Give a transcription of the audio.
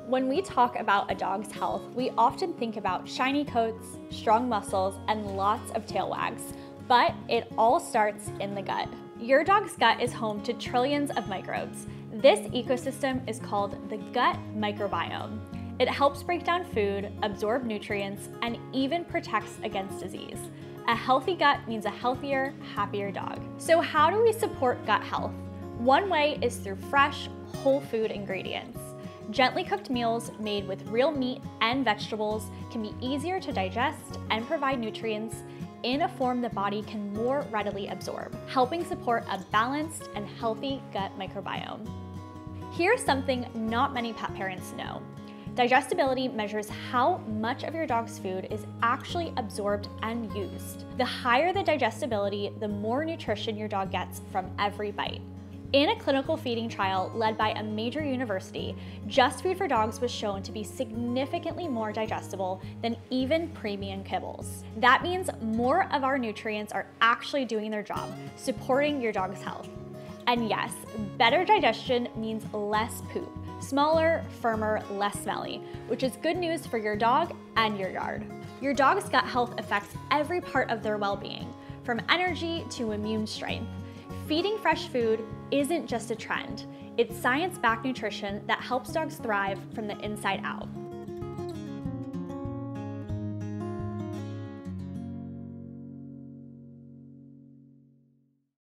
When we talk about a dog's health, we often think about shiny coats, strong muscles, and lots of tail wags, but it all starts in the gut. Your dog's gut is home to trillions of microbes. This ecosystem is called the gut microbiome. It helps break down food, absorb nutrients, and even protects against disease. A healthy gut means a healthier, happier dog. So how do we support gut health? One way is through fresh, whole food ingredients. Gently cooked meals made with real meat and vegetables can be easier to digest and provide nutrients in a form the body can more readily absorb, helping support a balanced and healthy gut microbiome. Here's something not many pet parents know. Digestibility measures how much of your dog's food is actually absorbed and used. The higher the digestibility, the more nutrition your dog gets from every bite. In a clinical feeding trial led by a major university, JustFoodForDogs was shown to be significantly more digestible than even premium kibbles. That means more of our nutrients are actually doing their job, supporting your dog's health. And yes, better digestion means less poop, smaller, firmer, less smelly, which is good news for your dog and your yard. Your dog's gut health affects every part of their well-being, from energy to immune strength. Feeding fresh food isn't just a trend. It's science-backed nutrition that helps dogs thrive from the inside out.